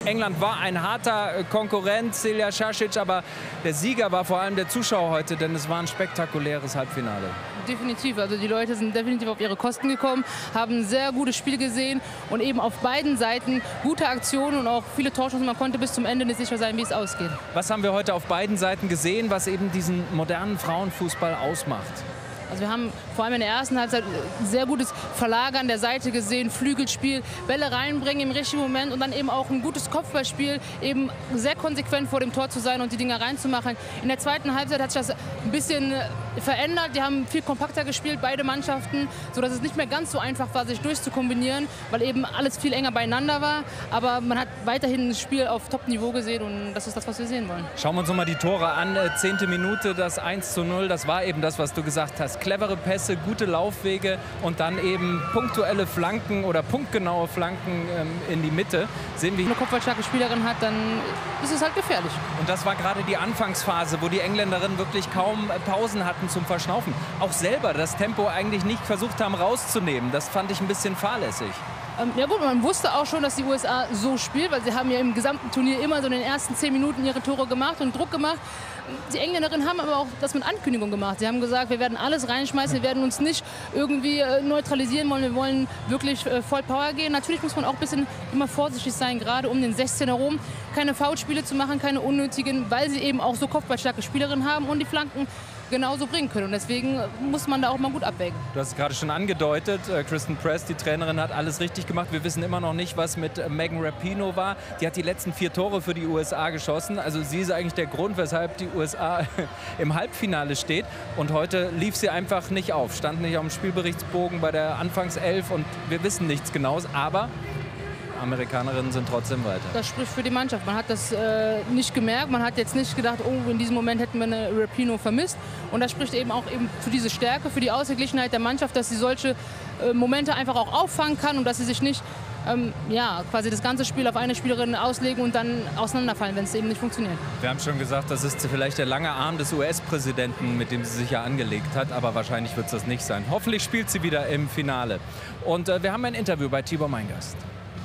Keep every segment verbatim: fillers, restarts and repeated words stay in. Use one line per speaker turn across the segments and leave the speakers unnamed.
England war ein harter Konkurrent, Silja Šašić, aber der Sieger war vor allem der Zuschauer heute, denn es war ein spektakuläres Halbfinale.
Definitiv, also die Leute sind definitiv auf ihre Kosten gekommen, haben ein sehr gutes Spiel gesehen und eben auf beiden Seiten gute Aktionen und auch viele Torchancen. Man konnte bis zum Ende nicht sicher sein, wie es ausgeht.
Was haben wir heute auf beiden Seiten gesehen, was eben diesen modernen Frauenfußball ausmacht?
Also wir haben vor allem in der ersten Halbzeit sehr gutes Verlagern der Seite gesehen, Flügelspiel, Bälle reinbringen im richtigen Moment und dann eben auch ein gutes Kopfballspiel, eben sehr konsequent vor dem Tor zu sein und die Dinger reinzumachen. In der zweiten Halbzeit hat sich das ein bisschen verändert. Die haben viel kompakter gespielt, beide Mannschaften, sodass es nicht mehr ganz so einfach war, sich durchzukombinieren, weil eben alles viel enger beieinander war. Aber man hat weiterhin ein Spiel auf Top-Niveau gesehen und das ist das, was wir sehen wollen.
Schauen wir uns noch mal die Tore an. Zehnte Minute, das eins zu null, das war eben das, was du gesagt hast. Clevere Pässe, gute Laufwege und dann eben punktuelle Flanken oder punktgenaue Flanken ähm, in die Mitte. Sehen wir.
Wenn eine kopfballstarke Spielerin hat, dann ist es halt gefährlich.
Und das war gerade die Anfangsphase, wo die Engländerinnen wirklich kaum Pausen hatten zum Verschnaufen. Auch selber das Tempo eigentlich nicht versucht haben rauszunehmen. Das fand ich ein bisschen fahrlässig.
Ähm, ja gut, man wusste auch schon, dass die U S A so spielt, weil sie haben ja im gesamten Turnier immer so in den ersten zehn Minuten ihre Tore gemacht und Druck gemacht. Die Engländerinnen haben aber auch das mit Ankündigung gemacht. Sie haben gesagt, wir werden alles reinschmeißen, wir werden uns nicht irgendwie äh, neutralisieren wollen, wir wollen wirklich äh, voll Power gehen. Natürlich muss man auch ein bisschen immer vorsichtig sein, gerade um den sechzehner rum, keine Foulspiele zu machen, keine unnötigen, weil sie eben auch so kopfballstarke Spielerinnen haben und die Flanken genauso bringen können. Und deswegen muss man da auch mal gut abwägen.
Du hast es gerade schon angedeutet, äh, Kristen Press, die Trainerin, hat alles richtig gemacht. Wir wissen immer noch nicht, was mit äh, Megan Rapinoe war. Die hat die letzten vier Tore für die U S A geschossen. Also sie ist eigentlich der Grund, weshalb die U S A im Halbfinale steht. Und heute lief sie einfach nicht auf, stand nicht auf dem Spielberichtsbogen bei der Anfangself und wir wissen nichts Genaues. Aber Amerikanerinnen sind trotzdem weiter.
Das spricht für die Mannschaft. Man hat das äh, nicht gemerkt. Man hat jetzt nicht gedacht, oh, in diesem Moment hätten wir eine Rapinoe vermisst. Und das spricht eben auch eben für diese Stärke, für die Ausgeglichenheit der Mannschaft, dass sie solche äh, Momente einfach auch auffangen kann und dass sie sich nicht ähm, ja, quasi das ganze Spiel auf eine Spielerin auslegen und dann auseinanderfallen, wenn es eben nicht funktioniert.
Wir haben schon gesagt, das ist vielleicht der lange Arm des U S-Präsidenten, mit dem sie sich ja angelegt hat. Aber wahrscheinlich wird es das nicht sein. Hoffentlich spielt sie wieder im Finale. Und äh, wir haben ein Interview bei Tibor Meingast.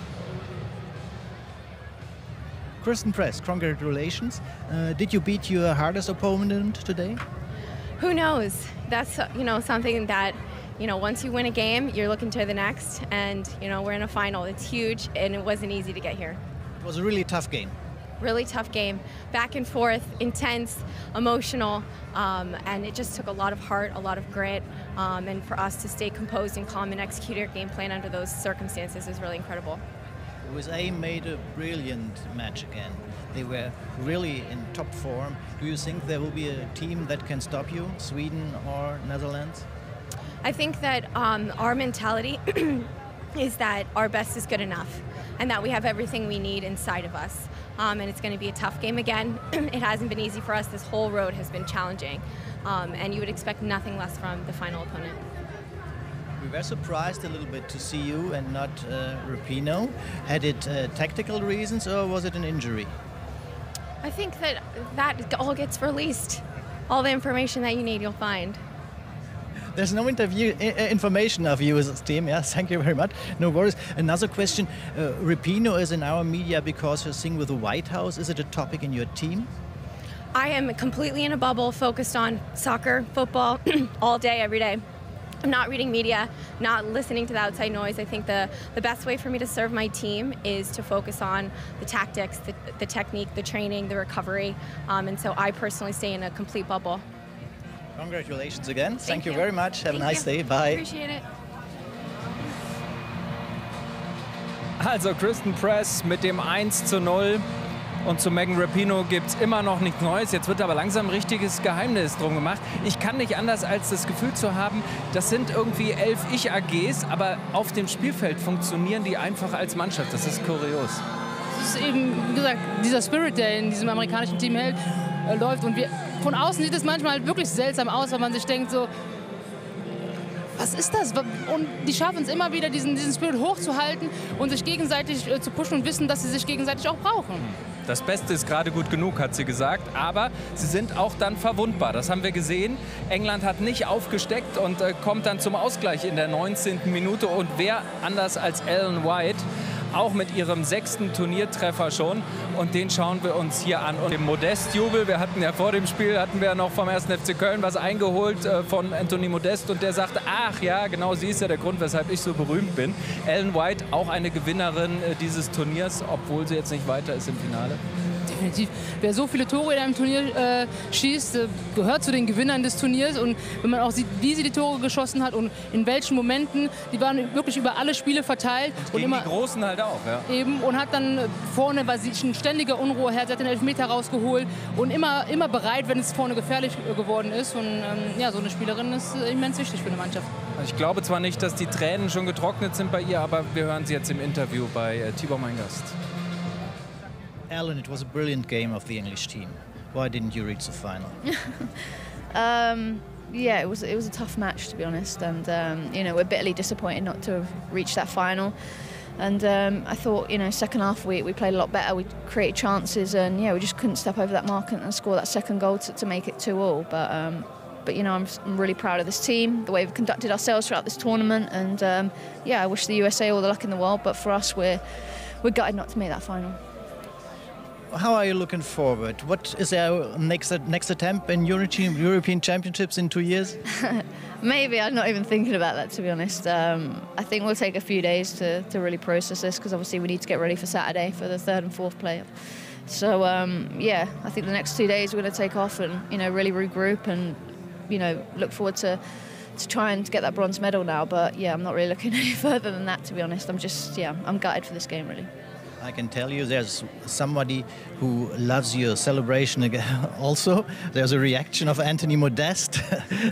Kristen Press, congratulations. Uh, did you beat your hardest opponent today?
Who knows? That's, you know, something that, you know, once you win a game, you're looking to the next. And, you know, we're in a final. It's huge, and it wasn't easy to get here.
It was a really tough game.
Really tough game. Back and forth, intense, emotional, um, and it just took a lot of heart, a lot of grit, um, and for us to stay composed and calm and execute our game plan under those circumstances was really incredible.
U S A made a brilliant match again. They were really in top form. Do you think there will be a team that can stop you, Sweden or Netherlands?
I think that um, our mentality is that our best is good enough and that we have everything we need inside of us. Um, and it's going to be a tough game again. It hasn't been easy for us. This whole road has been challenging. Um, and you would expect nothing less from the final opponent.
We were surprised a little bit to see you and not uh, Rapinoe. Had it uh, tactical reasons or was it an injury?
I think that that all gets released. All the information that you need, you'll find.
There's no interview I information of you as a team. Yes, thank you very much. No worries. Another question. Uh, Rapinoe is in our media because her thing with the White House. Is it a topic in your team?
I am completely in a bubble, focused on soccer, football, all day, every day. I'm not reading media, not listening to the outside noise. I think the, the best way for me to serve my team is to focus on the tactics, the, the technique, the training, the recovery. Um, and so I personally stay in a complete bubble.
Congratulations again. Thank,
Thank
you
you
very much. Have
Thank
a nice
you.
day. Bye.
Appreciate it.
Also Kristen Press mit dem eins zu null. Und zu Megan Rapinoe gibt es immer noch nichts Neues. Jetzt wird aber langsam ein richtiges Geheimnis drum gemacht. Ich kann nicht anders, als das Gefühl zu haben, das sind irgendwie elf Ich-A Gs, aber auf dem Spielfeld funktionieren die einfach als Mannschaft. Das ist kurios.
Es ist eben, wie gesagt, dieser Spirit, der in diesem amerikanischen Team hält, äh, läuft. Und wir, von außen sieht es manchmal halt wirklich seltsam aus, weil man sich denkt so, was ist das? Und die schaffen es immer wieder, diesen, diesen Spirit hochzuhalten und sich gegenseitig äh, zu pushen und wissen, dass sie sich gegenseitig auch brauchen.
Das Beste ist gerade gut genug, hat sie gesagt, aber sie sind auch dann verwundbar. Das haben wir gesehen. England hat nicht aufgesteckt und äh, kommt dann zum Ausgleich in der neunzehnten Minute. Und wer anders als Ellen White auch mit ihrem sechsten Turniertreffer schon. Und den schauen wir uns hier an. Und im Modest-Jubel, wir hatten ja vor dem Spiel, hatten wir noch vom ersten F C Köln was eingeholt äh, von Anthony Modest. Und der sagte, ach ja, genau sie ist ja der Grund, weshalb ich so berühmt bin. Ellen White, auch eine Gewinnerin äh, dieses Turniers, obwohl sie jetzt nicht weiter ist im Finale.
Definitiv. Wer so viele Tore in einem Turnier äh, schießt, äh, gehört zu den Gewinnern des Turniers. Und wenn man auch sieht, wie sie die Tore geschossen hat und in welchen Momenten, die waren wirklich über alle Spiele verteilt.
Und gegen immer, die Großen halt auch. Ja.
Eben, und hat dann vorne, weil sie ein ständiger Unruhe her, sie hat den Elfmeter rausgeholt und immer, immer bereit, wenn es vorne gefährlich geworden ist. Und ähm, ja, so eine Spielerin ist äh, immens wichtig für eine Mannschaft.
Ich glaube zwar nicht, dass die Tränen schon getrocknet sind bei ihr, aber wir hören sie jetzt im Interview bei äh, Tibor Meingast.
Ellen, it was a brilliant game of the English team. Why didn't you reach the final?
um, yeah, it was it was a tough match, to be honest, and um, you know, we're bitterly disappointed not to have reached that final. And um, I thought, you know, second half we, we played a lot better. We created chances, and yeah, we just couldn't step over that mark and, and score that second goal to, to make it two all. But um, but you know, I'm, I'm really proud of this team, the way we've conducted ourselves throughout this tournament, and um, yeah, I wish the U S A all the luck in the world. But for us, we're we're gutted not to make that final.
How are you looking forward? What is our next next attempt in European Championships in two years?
Maybe. I'm not even thinking about that, to be honest. Um, I think we'll take a few days to, to really process this, because obviously we need to get ready for Saturday for the third and fourth playoff. So um, yeah, I think the next two days we're going to take off and, you know, really regroup and, you know, look forward to to trying to get that bronze medal now. But yeah, I'm not really looking any further than that, to be honest. I'm just yeah, I'm gutted for this game, really.
I can tell you there's somebody who loves your celebration also. There's a reaction of Anthony Modest.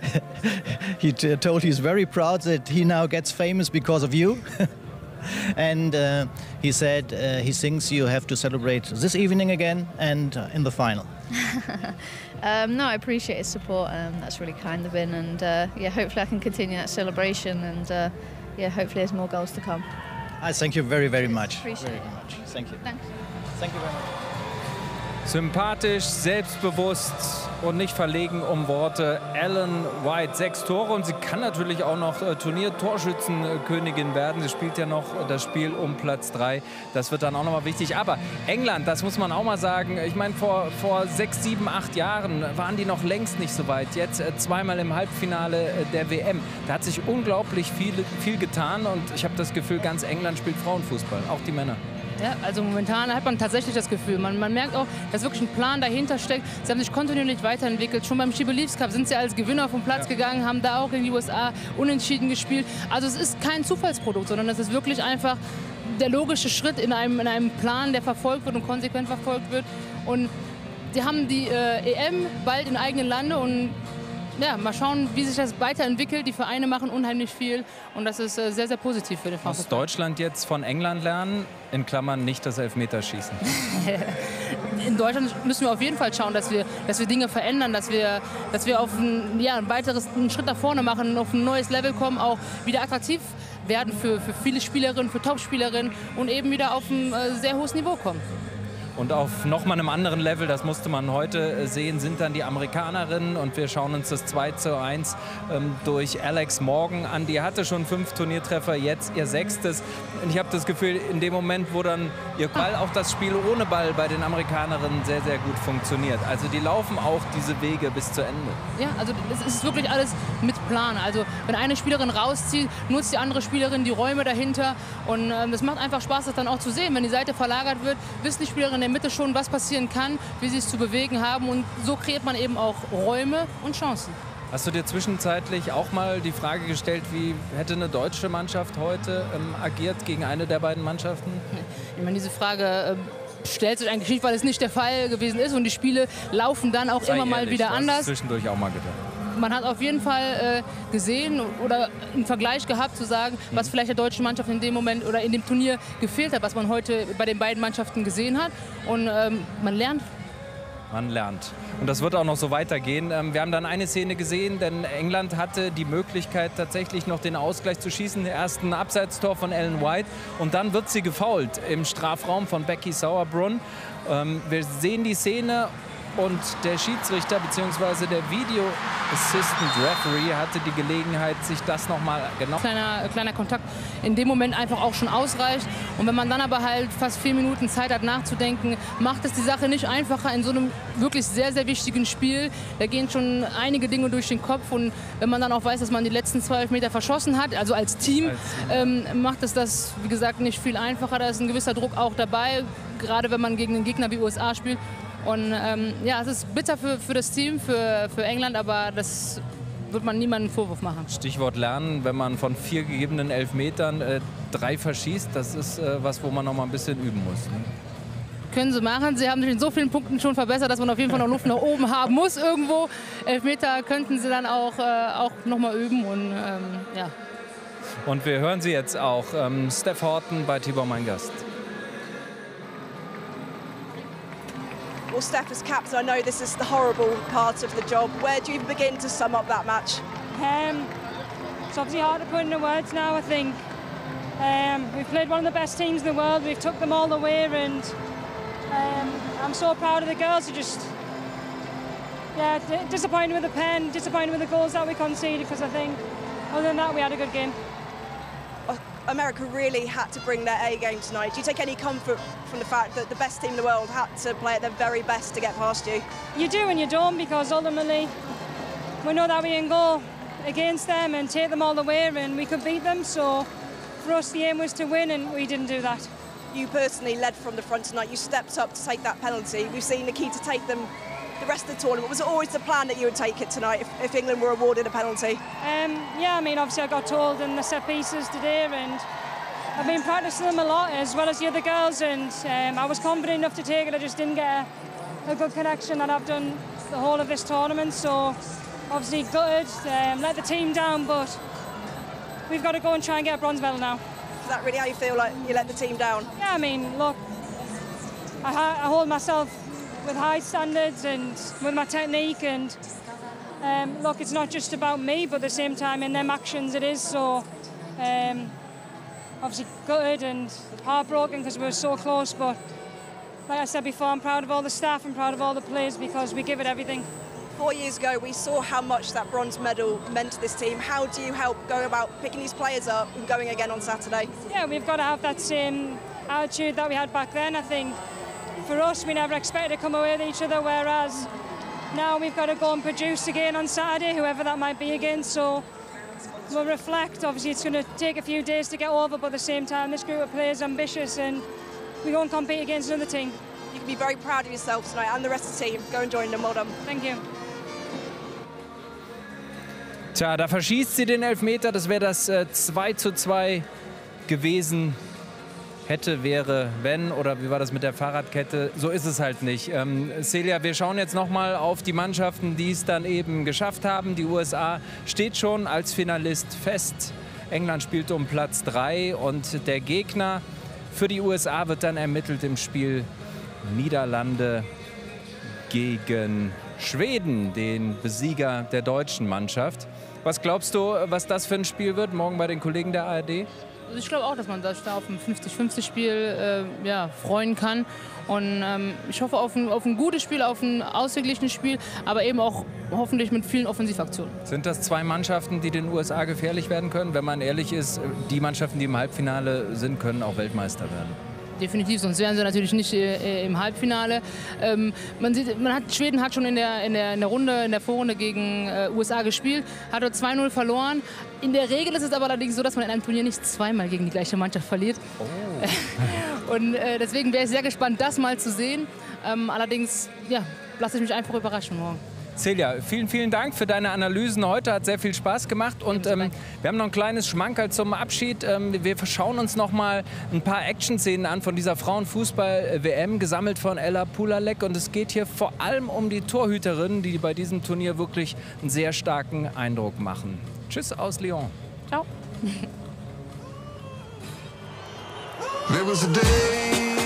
He t told he's very proud that he now gets famous because of you. And uh, he said uh, he thinks you have to celebrate this evening again and uh, in the final.
um, no, I appreciate his support. Um, that's really kind of him. And uh, yeah, hopefully I can continue that celebration. And uh, yeah, hopefully there's more goals to come.
I thank you very, very much.
Appreciate
very
it.
much. Thank you.
Thanks.
Thank you very much.
Sympathisch, selbstbewusst und nicht verlegen um Worte. Ellen White, sechs Tore, und sie kann natürlich auch noch äh, Turnier-Torschützenkönigin werden. Sie spielt ja noch das Spiel um Platz drei. Das wird dann auch noch mal wichtig. Aber England, das muss man auch mal sagen. Ich meine, vor, vor sechs, sieben, acht Jahren waren die noch längst nicht so weit. Jetzt äh, zweimal im Halbfinale äh, der W M. Da hat sich unglaublich viel, viel getan, und ich habe das Gefühl, ganz England spielt Frauenfußball, auch die Männer.
Ja, also momentan hat man tatsächlich das Gefühl, man, man merkt auch, dass wirklich ein Plan dahinter steckt. Sie haben sich kontinuierlich weiterentwickelt. Schon beim She Believes Cup sind sie als Gewinner vom Platz ja. gegangen, haben da auch in die U S A unentschieden gespielt. Also es ist kein Zufallsprodukt, sondern es ist wirklich einfach der logische Schritt in einem, in einem Plan, der verfolgt wird und konsequent verfolgt wird. Und sie haben die äh, E M bald in eigenen Lande, und ja, mal schauen, wie sich das weiterentwickelt. Die Vereine machen unheimlich viel, und das ist äh, sehr, sehr positiv für den Frauenfußball.
Muss Deutschland jetzt von England lernen? In Klammern nicht das Elfmeterschießen.
In Deutschland müssen wir auf jeden Fall schauen, dass wir, dass wir Dinge verändern, dass wir, dass wir auf ein, ja, ein weiteres einen Schritt nach vorne machen, auf ein neues Level kommen, auch wieder attraktiv werden für, für viele Spielerinnen, für Topspielerinnen, und eben wieder auf ein äh, sehr hohes Niveau kommen.
Und auf nochmal einem anderen Level, das musste man heute sehen, sind dann die Amerikanerinnen. Und wir schauen uns das zwei zu eins ähm, durch Alex Morgan an. Die hatte schon fünf Turniertreffer, jetzt ihr sechstes. Und ich habe das Gefühl, in dem Moment, wo dann ihr Ball, auch das Spiel ohne Ball bei den Amerikanerinnen sehr, sehr gut funktioniert. Also die laufen auch diese Wege bis zu Ende.
Ja, also es ist wirklich alles mit Plan. Also wenn eine Spielerin rauszieht, nutzt die andere Spielerin die Räume dahinter. Und ähm, das macht einfach Spaß, das dann auch zu sehen. Wenn die Seite verlagert wird, wissen die Spielerinnen in der Mitte schon, was passieren kann, wie sie es zu bewegen haben, und so kreiert man eben auch Räume und Chancen.
Hast du dir zwischenzeitlich auch mal die Frage gestellt, wie hätte eine deutsche Mannschaft heute ähm, agiert gegen eine der beiden Mannschaften?
Ich meine, diese Frage äh, stellt sich eigentlich nicht, weil es nicht der Fall gewesen ist, und die Spiele laufen dann auch
Sei
immer
ehrlich,
mal wieder
du hast
anders.
Zwischendurch auch mal gedacht.
Man hat auf jeden Fall äh, gesehen oder einen Vergleich gehabt, zu sagen, was vielleicht der deutschen Mannschaft in dem Moment oder in dem Turnier gefehlt hat, was man heute bei den beiden Mannschaften gesehen hat. Und ähm, man lernt.
Man lernt. Und das wird auch noch so weitergehen. Ähm, wir haben dann eine Szene gesehen, denn England hatte die Möglichkeit, tatsächlich noch den Ausgleich zu schießen. Der ersten Abseitstor von Ellen White. Und dann wird sie gefoult im Strafraum von Becky Sauerbrunn. Ähm, wir sehen die Szene. und der Schiedsrichter bzw. der Video Assistant Referee hatte die Gelegenheit, sich das nochmal genau...
Kleiner, kleiner Kontakt in dem Moment einfach auch schon ausreicht. Und wenn man dann aber halt fast vier Minuten Zeit hat nachzudenken, macht es die Sache nicht einfacher in so einem wirklich sehr, sehr wichtigen Spiel. Da gehen schon einige Dinge durch den Kopf. Und wenn man dann auch weiß, dass man die letzten zwölf Meter verschossen hat, also als Team, als Team. Ähm, macht es das, wie gesagt, nicht viel einfacher. Da ist ein gewisser Druck auch dabei, gerade wenn man gegen einen Gegner wie U S A spielt. Und ähm, ja, es ist bitter für, für das Team, für, für England, aber das wird man niemandem einen Vorwurf machen.
Stichwort lernen, wenn man von vier gegebenen Elfmetern äh, drei verschießt, das ist äh, was, wo man noch mal ein bisschen üben muss. Ne?
Können sie machen. Sie haben sich in so vielen Punkten schon verbessert, dass man auf jeden Fall noch Luft nach oben haben muss irgendwo. Elfmeter könnten sie dann auch, äh, auch noch mal üben. Und, ähm, ja.
Und wir hören sie jetzt auch. Ähm, Steph Horton bei Tibor, mein Gast.
Well, Steph, as captain, I know this is the horrible part of the job. Where do you even begin to sum up that match?
Um, it's obviously hard to put into words now, I think. Um, we've played one of the best teams in the world. We've took them all the way, and um, I'm so proud of the girls who just... Yeah, disappointed with the pen, disappointed with the goals that we conceded, because I think, other than that, we had a good game.
America really had to bring their A game tonight. Do you take any comfort from the fact that the best team in the world had to play at their very best to get past you?
You do and you don't, because ultimately we know that we can go against them and take them all the way and we could beat them. So for us the aim was to win and we didn't do that.
You personally led from the front tonight. You stepped up to take that penalty. We've seen Nikita take them the rest of the tournament. Was it always the plan that you would take it tonight if, if England were awarded a penalty?
Um, yeah, I mean, obviously I got told in the set pieces today, and I've been practicing them a lot as well as the other girls, and um, I was confident enough to take it. I just didn't get a, a good connection that I've done the whole of this tournament. So obviously gutted, um, let the team down, but we've got to go and try and get a bronze medal now.
Is that really how you feel, like you let the team down?
Yeah, I mean, look, I, I hold myself with high standards and with my technique, and um, look, it's not just about me, but at the same time in them actions it is. So um, obviously gutted and heartbroken because we were so close, but like I said before, I'm proud of all the staff and proud of all the players because we give it everything.
Four years ago, we saw how much that bronze medal meant to this team. How do you help go about picking these players up and going again on Saturday?
Yeah, we've got to have that same attitude that we had back then. I think for us, we never expected to come away with each other, whereas now we've got to go and produce again on Saturday, whoever that might be again. So we'll reflect. Obviously, it's going to take a few days to get over, but at the same time, this group of players are ambitious, and we go and compete against another team.
You can be very proud of yourself tonight and the rest of the team. Go and join them. Well done.
Thank you.
Tja, da verschießt sie den Elfmeter. Das wäre das äh, zwei zu zwei gewesen. Hätte, wäre, wenn, oder wie war das mit der Fahrradkette? So ist es halt nicht. Ähm, Celia, wir schauen jetzt noch mal auf die Mannschaften, die es dann eben geschafft haben. Die U S A steht schon als Finalist fest. England spielt um Platz drei und der Gegner für die U S A wird dann ermittelt im Spiel Niederlande gegen Schweden, den Besieger der deutschen Mannschaft. Was glaubst du, was das für ein Spiel wird morgen bei den Kollegen der A R D?
Also ich glaube auch, dass man sich da auf ein fünfzig fünfzig Spiel äh, ja, freuen kann. Und ähm, ich hoffe auf ein, auf ein gutes Spiel, auf ein ausgeglichenes Spiel, aber eben auch hoffentlich mit vielen Offensivaktionen.
Sind das zwei Mannschaften, die den U S A gefährlich werden können? Wenn man ehrlich ist, die Mannschaften, die im Halbfinale sind, können auch Weltmeister werden.
Definitiv, sonst wären sie natürlich nicht äh, im Halbfinale. Ähm, man sieht, man hat, Schweden hat schon in der, in der, in der Runde, in der Vorrunde gegen äh, U S A gespielt, hat dort zwei null verloren. In der Regel ist es aber allerdings so, dass man in einem Turnier nicht zweimal gegen die gleiche Mannschaft verliert. Oh. Und äh, deswegen wäre ich sehr gespannt, das mal zu sehen. Ähm, allerdings, ja, lasse ich mich einfach überraschen morgen.
Celia, vielen, vielen Dank für deine Analysen heute. Hat sehr viel Spaß gemacht. Und ähm, wir haben noch ein kleines Schmankerl zum Abschied. Ähm, wir schauen uns noch mal ein paar Action-Szenen an von dieser Frauenfußball-W M, gesammelt von Ella Pulalek. Und es geht hier vor allem um die Torhüterinnen, die bei diesem Turnier wirklich einen sehr starken Eindruck machen. Tschüss aus Lyon.
Ciao.
There was a day